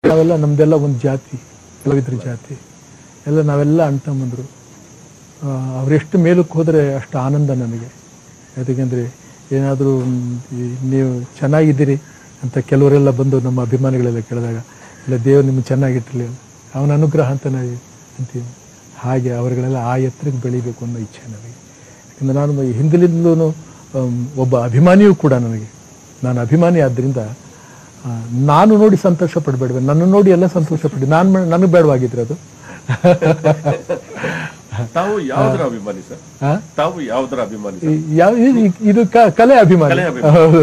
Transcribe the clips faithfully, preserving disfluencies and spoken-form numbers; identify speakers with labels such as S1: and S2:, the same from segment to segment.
S1: ನಾವೆಲ್ಲ ನಮ್ದೆಲ್ಲ ಒಂದು ಜಾತಿ, ಕಲಾವಿದ್ರ ಜಾತಿ ಎಲ್ಲ ನಾವೆಲ್ಲ ಅಣ್ಣ ತಮ್ಮಂದರು. ಅವರೆಷ್ಟು ಮೇಲಕ್ಕೆ ಹೋದರೆ ಅಷ್ಟು ಆನಂದ ನನಗೆ. ಯಾಕೆಂದರೆ ಏನಾದರೂ ನೀವು ಚೆನ್ನಾಗಿದ್ದೀರಿ ಅಂತ ಕೆಲವರೆಲ್ಲ ಬಂದು ನಮ್ಮ ಅಭಿಮಾನಿಗಳೆಲ್ಲ ಕೇಳಿದಾಗ, ಇಲ್ಲ ದೇವರು ನಿಮ್ಗೆ ಚೆನ್ನಾಗಿಟ್ಟಿರಲಿ, ಅವನ ಅನುಗ್ರಹ ಅಂತ ನಾವು ಅಂತೀವಿ. ಹಾಗೆ ಅವರುಗಳೆಲ್ಲ ಆ ಎತ್ತರಕ್ಕೆ ಬೆಳಿಬೇಕು ಅನ್ನೋ ಇಚ್ಛೆ ನನಗೆ. ಯಾಕಂದರೆ ನಾನು ಹಿಂದಿನಿಂದಲೂ ಒಬ್ಬ ಅಭಿಮಾನಿಯೂ ಕೂಡ. ನನಗೆ ನಾನು ಅಭಿಮಾನಿ ಆದ್ದರಿಂದ ನಾನು ನೋಡಿ ಸಂತೋಷ ಪಡಬೇಡ್ವೆ, ನನ್ನ ನೋಡಿ ಎಲ್ಲ ಸಂತೋಷ ಪಡಿ. ನಾನು ನನಗೆ ಬೇಡವಾಗಿದ್ರೆ ಅದು.
S2: ತಾವು ಯಾವುದರ ಅಭಿಮಾನಿ ಸರ್? ತಾವು ಯಾವುದರ ಅಭಿಮಾನಿ?
S1: ಯಾವ ಇದು ಕಲೆ ಅಭಿಮಾನಿ. ಹೌದು,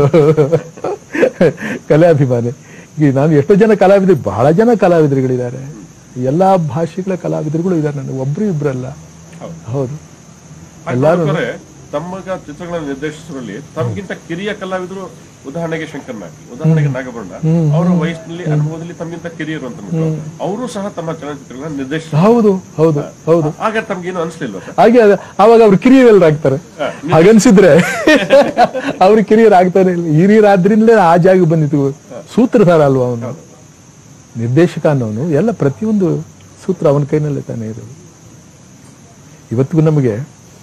S1: ಕಲೆ ಅಭಿಮಾನಿ. ಈಗ ನಾನು ಎಷ್ಟೋ ಜನ ಕಲಾವಿದರು, ಬಹಳ ಜನ ಕಲಾವಿದರುಗಳಿದ್ದಾರೆ, ಎಲ್ಲಾ ಭಾಷೆಗಳ ಕಲಾವಿದರುಗಳು ಇದ್ದಾರೆ. ನನಗೆ ಒಬ್ರು ಇಬ್ರಲ್ಲ. ಹೌದು, ಎಲ್ಲಾರು.
S2: ತಮ್ಮಗ ಚಿತ್ರಗಳನ್ನು ನಿರ್ದೇಶಿಸುವಲ್ಲಿ ತಮಗಿಂತ ಕಿರಿಯ ಕಲಾವಿದರು, ಉದಾಹರಣೆಗೆ ಶಂಕರ್ ನಾಗಿ, ಉದಾಹರಣೆಗೆ ನಾಗಬಣ್ಣ, ಅವರ ವಯಸ್ಸಿನಲ್ಲಿ ಅನುಭವದಲ್ಲಿ ತಮಗಿಂತ ಕಿರಿಯರು ಅಂತ ಅವರು ಸಹ ತಮ್ಮ ಚಲನಚಿತ್ರಗಳನ್ನು ನಿರ್ದೇಶಿಸ.
S1: ಹೌದು ಹೌದು ಹೌದು.
S2: ಆಗ ತಮ್ಗೇನು ಅನಿಸ್ಲಿಲ್ವ? ಹಾಗೆ
S1: ಅವಾಗ ಅವ್ರು ಕಿರಿಯರಾಗ್ತಾರೆ. ಹಾಗನ್ಸಿದ್ರೆ ಅವ್ರು ಕಿರಿಯರಾಗ್ತಾರೆ. ಹಿರಿಯರಾದ್ರಿಂದಲೇ ಆ ಜಾಗ ಬಂದಿತ್ತು. ಸೂತ್ರಧಾರ ಅಲ್ವಾ ಅವನು, ನಿರ್ದೇಶಕ ಅನ್ನೋನು. ಎಲ್ಲ ಪ್ರತಿಯೊಂದು ಸೂತ್ರ ಅವನ ಕೈನಲ್ಲೇ ತಾನೇ ಇರೋದು. ಇವತ್ತಿಗೂ ನಮಗೆ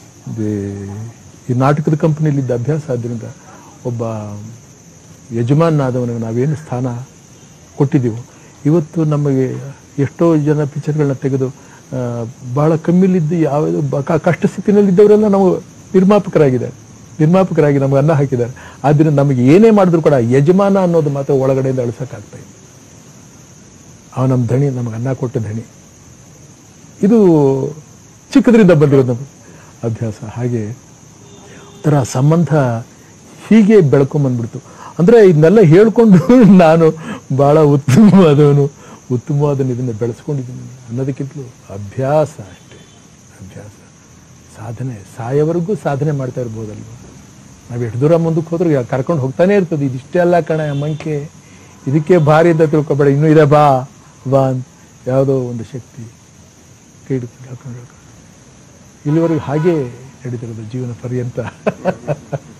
S1: ಈ ನಾಟಕದ ಕಂಪನಿಯಲ್ಲಿದ್ದ ಅಭ್ಯಾಸ ಆದ್ದರಿಂದ ಒಬ್ಬ ಯಜಮಾನಾದವನಿಗೆ ನಾವೇನು ಸ್ಥಾನ ಕೊಟ್ಟಿದ್ದೀವೋ, ಇವತ್ತು ನಮಗೆ ಎಷ್ಟೋ ಜನ ಪಿಕ್ಚರ್ಗಳನ್ನ ತೆಗೆದು ಬಹಳ ಕಮ್ಮಿಲಿದ್ದು ಯಾವ ಕಷ್ಟ ಸ್ಥಿತಿನಲ್ಲಿದ್ದವರೆಲ್ಲ ನಾವು ನಿರ್ಮಾಪಕರಾಗಿದ್ದಾರೆ, ನಿರ್ಮಾಪಕರಾಗಿ ನಮಗೆ ಅನ್ನ ಹಾಕಿದ್ದಾರೆ. ಆದ್ದರಿಂದ ನಮಗೆ ಏನೇ ಮಾಡಿದ್ರು ಕೂಡ ಯಜಮಾನ ಅನ್ನೋದು ಮಾತ್ರ ಒಳಗಡೆಯಿಂದ ಅಳಿಸೋಕ್ಕಾಗ್ತಾ ಇದೆ. ಅವ ನಮ್ಮ ಧಣಿ, ನಮಗೆ ಅನ್ನ ಕೊಟ್ಟ ಧಣಿ. ಇದು ಚಿಕ್ಕದ್ರಿಂದ ಬಂದಿರೋದು ನಮಗೆ ಅಭ್ಯಾಸ. ಹಾಗೆ ಥರ ಸಂಬಂಧ ಹೀಗೆ ಬೆಳ್ಕೊಂಬಂದ್ಬಿಡ್ತು. ಅಂದರೆ ಇದನ್ನೆಲ್ಲ ಹೇಳ್ಕೊಂಡು ನಾನು ಭಾಳ ಉತ್ತಮವಾದವನು, ಉತ್ತಮವಾದ ಇದನ್ನು ಬೆಳೆಸ್ಕೊಂಡಿದ್ದೀನಿ ಅನ್ನೋದಕ್ಕಿಂತಲೂ ಅಭ್ಯಾಸ ಅಷ್ಟೇ. ಅಭ್ಯಾಸ, ಸಾಧನೆ, ಸಾಯವರೆಗೂ ಸಾಧನೆ ಮಾಡ್ತಾ ಇರ್ಬೋದಲ್ವ. ನಾವು ಎಷ್ಟು ದೂರ ಮುಂದಕ್ಕೆ ಹೋದ್ರೆ ಕರ್ಕೊಂಡು ಹೋಗ್ತಾನೆ ಇರ್ತದೆ. ಇದಿಷ್ಟೇ ಅಲ್ಲ ಕಣ ಮಂಕೆ, ಇದಕ್ಕೆ ಭಾರಿ ಅಂತ ತಿಳ್ಕೊಬೇಡ, ಇನ್ನೂ ಇದೆ, ಬಾ ಬಾ ಅಂತ ಯಾವುದೋ ಒಂದು ಶಕ್ತಿ ಕೈ ಹಿಡ್ಕೊಂಡು ಹೇಳ್ಕೊಂಡು ಇಲ್ಲಿವರೆಗೂ ಹಾಗೇ ನಡೀತಿರೋದು ಜೀವನ ಪರ್ಯಂತ.